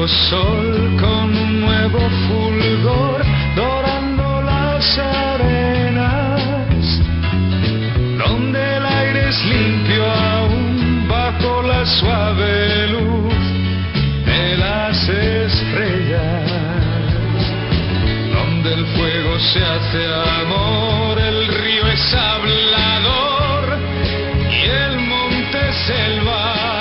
sol con un nuevo fulgor dorando las arenas, donde el aire es limpio aún bajo la suave luz de las estrellas, donde el fuego se hace amor, el río es hablador y el monte selva.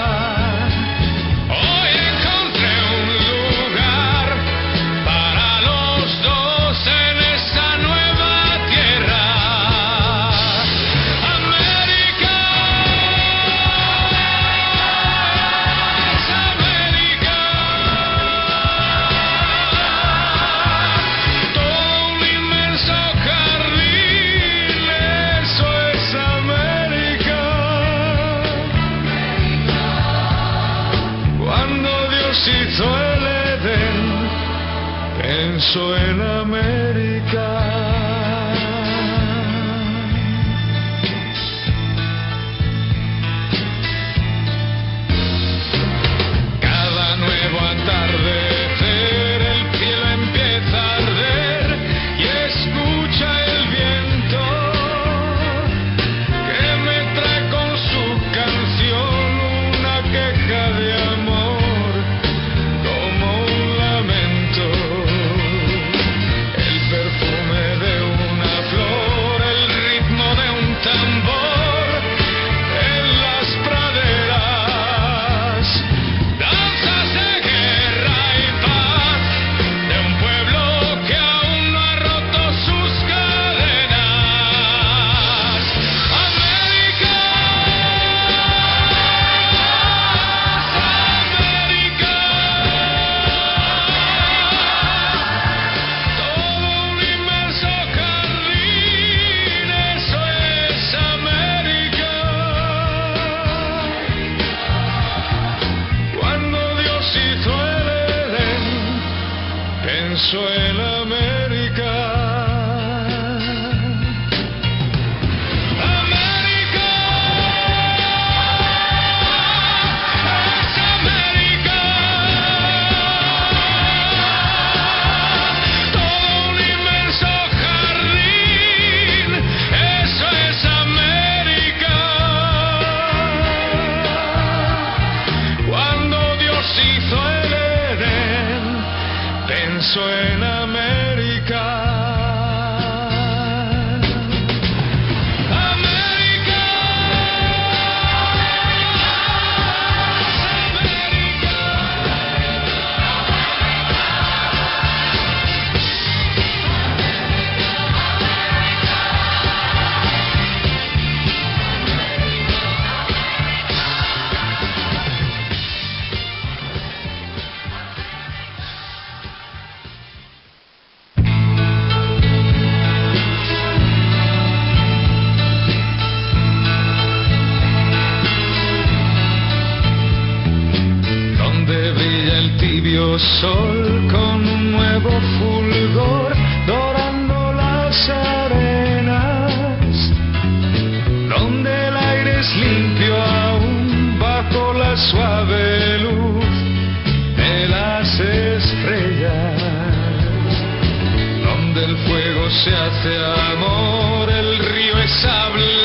Pienso en América. Cada nuevo atardecer el cielo empieza a arder y escucha el viento que me trae con su canción una queja de amor como un lamento. Pienso en América. América es América. Todo un inmenso jardín, eso es América. Cuando Dios hizo el Edén, pienso en América. América. Sol con un nuevo fulgor dorando las arenas, donde el aire es limpio aún bajo la suave luz de las estrellas, donde el fuego se hace amor, el río es hablador